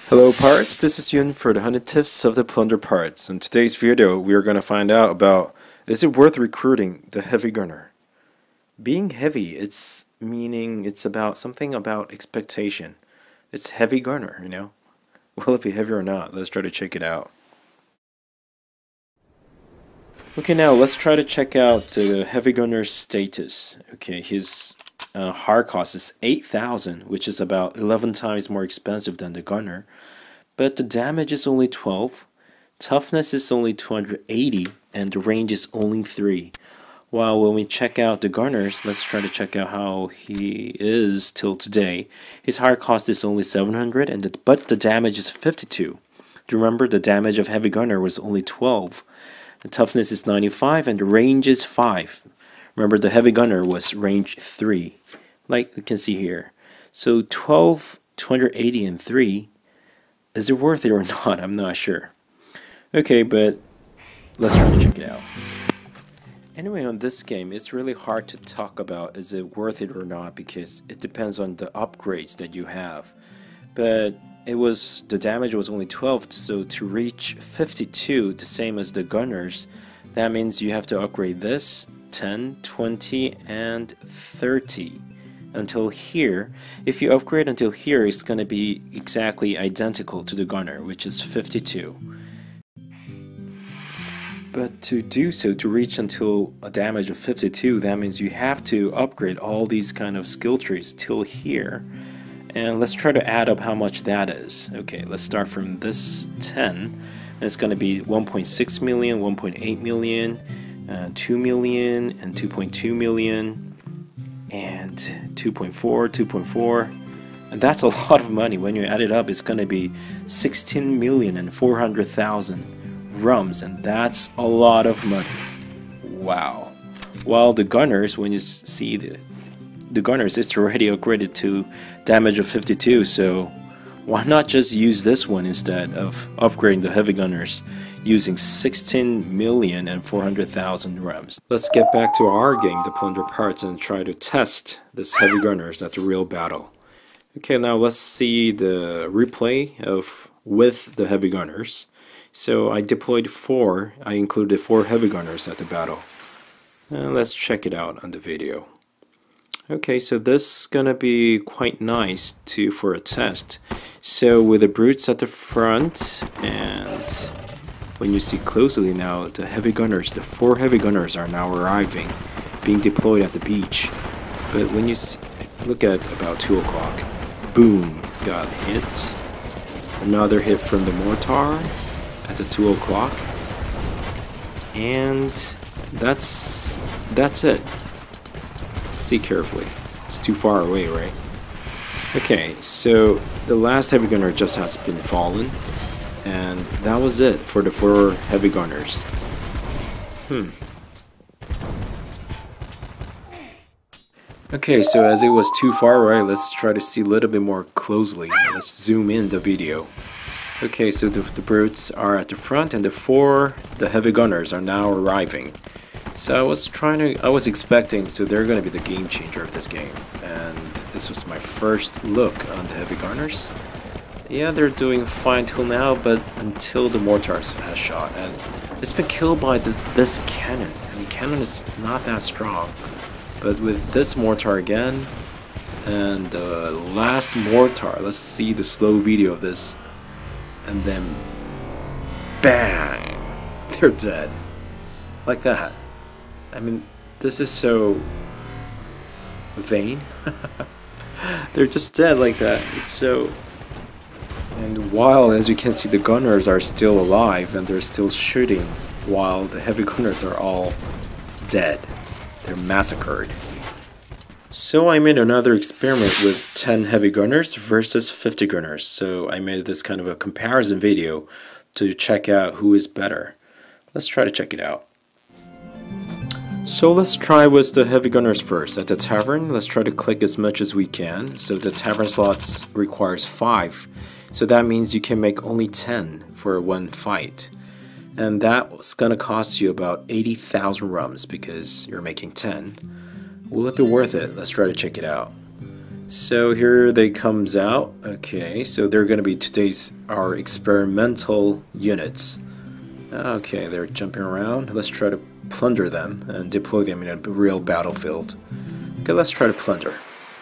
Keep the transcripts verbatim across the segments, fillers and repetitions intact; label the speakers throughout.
Speaker 1: Hello Pirates, this is Yun for the one hundred Tips of the Plunder Pirates. In today's video, we are going to find out about, is it worth recruiting the Heavy Gunner? Being heavy, it's meaning it's about something about expectation. It's Heavy Gunner, you know? Will it be heavy or not? Let's try to check it out. Okay, now let's try to check out the Heavy Gunner's status. Okay, his uh, hard cost is eight thousand, which is about eleven times more expensive than the Gunner. But the damage is only twelve, toughness is only two hundred eighty, and the range is only three. While when we check out the Gunners, let's try to check out how he is till today. His hard cost is only seven hundred, and the, but the damage is fifty-two. Do you remember the damage of Heavy Gunner was only twelve? The toughness is ninety-five, and the range is five. Remember, the Heavy Gunner was range three, like you can see here. So twelve, two hundred eighty, and three. Is it worth it or not? I'm not sure. Okay, but let's try to check it out. Anyway, on this game, it's really hard to talk about is it worth it or not because it depends on the upgrades that you have. But it was the damage was only twelve, so to reach fifty-two, the same as the Gunners, that means you have to upgrade this ten, twenty, and thirty. Until here. If you upgrade until here, it's going to be exactly identical to the Gunner, which is fifty-two. But to do so, to reach until a damage of fifty-two, that means you have to upgrade all these kind of skill trees till here. And let's try to add up how much that is. Okay, let's start from this ten. And it's going to be one point six million, one point eight million, uh, two million, and two point two million. And two point four, two point four, and that's a lot of money. When you add it up, it's going to be sixteen million and four hundred thousand rums, and that's a lot of money. Wow. While the Gunners, when you see the the Gunners, it's already upgraded to damage of fifty-two, so why not just use this one instead of upgrading the Heavy Gunners using sixteen million and four hundred thousand rums. Let's get back to our game, the Plunder Pirates, and try to test this Heavy Gunners at the real battle. Okay, now let's see the replay of with the Heavy Gunners. So I deployed four, I included four Heavy Gunners at the battle. And let's check it out on the video. Okay, so this is gonna be quite nice to for a test. So with the brutes at the front, and when you see closely now, the Heavy Gunners, the four Heavy Gunners are now arriving, being deployed at the beach. But when you see, look at about two o'clock, boom, got hit. Another hit from the mortar at the two o'clock, and that's that's it. See carefully. It's too far away, right? Okay, so the last Heavy Gunner just has been fallen, and that was it for the four Heavy Gunners. Hmm. Okay, so as it was too far away, let's try to see a little bit more closely. Let's zoom in the video. Okay, so the, the brutes are at the front, and the four the Heavy Gunners are now arriving. So I was trying to, I was expecting, so they're going to be the game changer of this game, and this was my first look on the Heavy Gunners. Yeah, they're doing fine till now, but until the mortars has shot, and it's been killed by this, this cannon. I mean, cannon is not that strong, but with this mortar again, and the last mortar, let's see the slow video of this, and then bang, they're dead, like that. I mean, this is so vain. They're just dead like that. It's so... And while, as you can see, the Gunners are still alive and they're still shooting, while the Heavy Gunners are all dead. They're massacred. So I made another experiment with ten Heavy Gunners versus fifty Gunners. So I made this kind of a comparison video to check out who is better. Let's try to check it out. So let's try with the Heavy Gunners first. At the tavern, let's try to click as much as we can. So the tavern slots requires five. So that means you can make only ten for one fight. And that's gonna cost you about eighty thousand rums because you're making ten. Will it be worth it? Let's try to check it out. So here they comes out. Okay, so they're gonna be today's our experimental units. Okay, they're jumping around. Let's try to plunder them and deploy them in a real battlefield. Okay, let's try to plunder.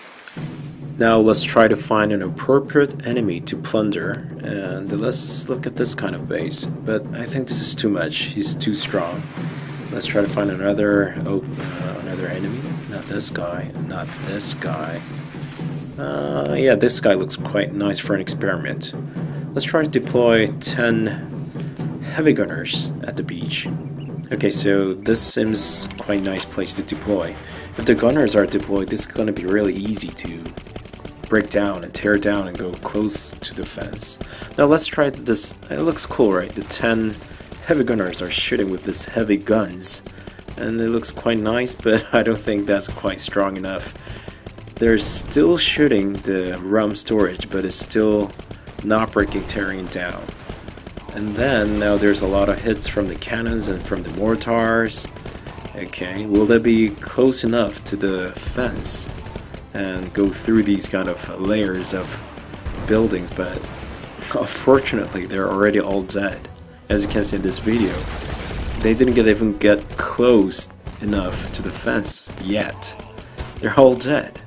Speaker 1: Now let's try to find an appropriate enemy to plunder, and let's look at this kind of base. But I think this is too much. He's too strong. Let's try to find another oh, uh, another enemy. Not this guy. Not this guy. Uh, yeah, this guy looks quite nice for an experiment. Let's try to deploy ten heavy gunners at the beach. Okay, so this seems quite a nice place to deploy. If the gunners are deployed, this is going to be really easy to break down and tear down and go close to the fence. Now let's try this. It looks cool, right? The ten heavy gunners are shooting with these heavy guns, and it looks quite nice, but I don't think that's quite strong enough. They're still shooting the rum storage, but it's still not breaking, tearing it down. And then now there's a lot of hits from the cannons and from the mortars. Okay, will they be close enough to the fence and go through these kind of layers of buildings? But unfortunately they're already all dead. As you can see in this video, they didn't get even get close enough to the fence yet. They're all dead.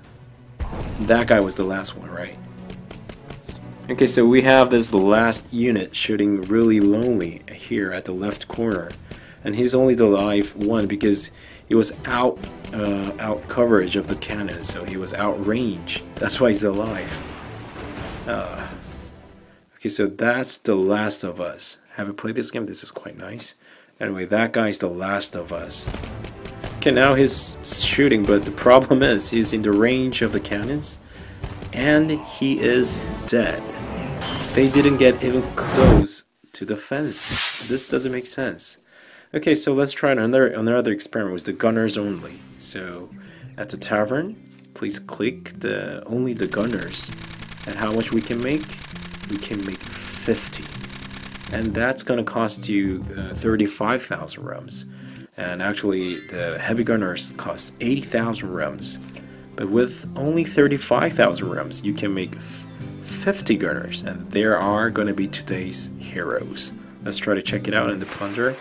Speaker 1: That guy was the last one, right? Okay, so we have this last unit shooting really lonely here at the left corner, and he's only the live one because he was out uh, out coverage of the cannon, so he was out range. That's why he's alive. Uh, okay, so that's the Last of Us. Haven't played this game. This is quite nice. Anyway, that guy's the Last of Us. Okay, now he's shooting, but the problem is he's in the range of the cannons, and he is dead. They didn't get even close to the fence. This doesn't make sense. Okay, so let's try another another experiment with the gunners only. So at the tavern, please click the only the gunners, and how much we can make? We can make fifty, and that's gonna cost you uh, thirty-five thousand rums. And actually, the heavy gunners cost eighty thousand rums. But with only thirty-five thousand rums, you can make fifty gunners, and there are going to be today's heroes. Let's try to check it out in the plunder.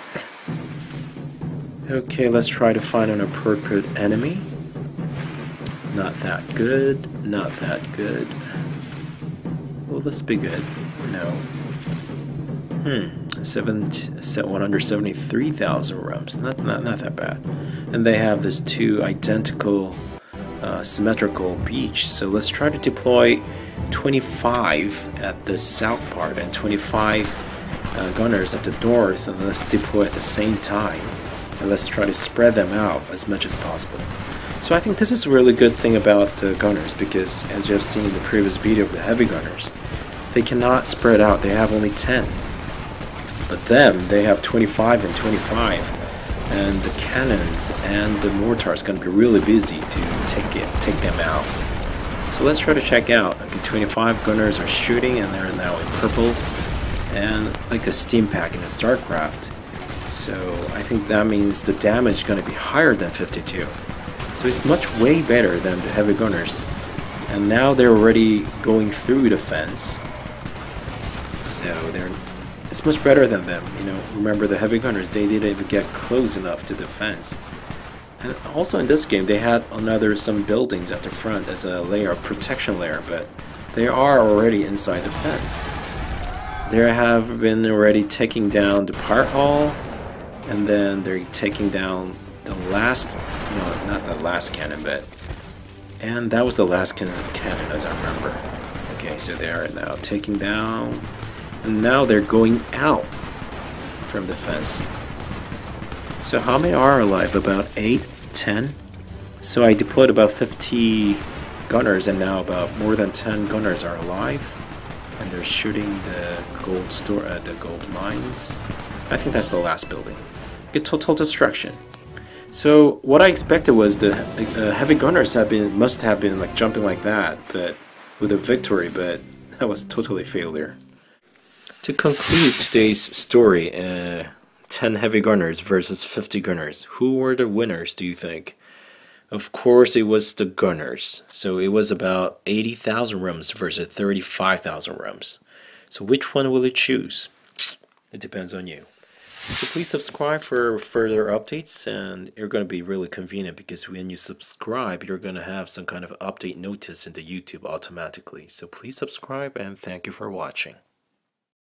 Speaker 1: Okay, let's try to find an appropriate enemy. Not that good. Not that good. Will this be good? No. Hmm. Seven, one hundred seventy-three thousand rums. Not, not, not that bad. And they have this two identical uh, symmetrical beach. So let's try to deploy twenty-five at the south part and twenty-five uh, gunners at the north, and let's deploy at the same time. And let's try to spread them out as much as possible. So I think this is a really good thing about the gunners, because as you have seen in the previous video of the heavy gunners, they cannot spread out. They have only ten. But them, they have twenty-five and twenty-five, and the cannons and the mortar is going to be really busy to take it, take them out. So let's try to check out. Okay, twenty-five gunners are shooting, and they're now in purple, and like a steam pack in a StarCraft. So I think that means the damage is going to be higher than fifty-two. So it's much way better than the heavy gunners. And now they're already going through the fence. So they're it's much better than them. You know, remember the heavy gunners, they didn't even get close enough to the fence. And also in this game, they had another some buildings at the front as a layer, protection layer, but they are already inside the fence. They have been already taking down the part hall, and then they're taking down the last, no, not the last cannon, but, and that was the last cannon, cannon as I remember. Okay, so they are now taking down, and now they're going out from the fence. So how many are alive? About eight, ten? So I deployed about fifty gunners, and now about more than ten gunners are alive, and they're shooting the gold store, uh, the gold mines. I think that's the last building. Get total destruction. So what I expected was the uh, heavy gunners have been must have been like jumping like that, but with a victory. But that was totally failure. To conclude today's story, uh, ten heavy gunners versus fifty gunners. Who were the winners, do you think? Of course, it was the Gunners. So it was about eighty thousand rooms versus thirty-five thousand rooms. So which one will you choose? It depends on you. So please subscribe for further updates, and you're going to be really convenient because when you subscribe, you're going to have some kind of update notice into YouTube automatically. So please subscribe, and thank you for watching.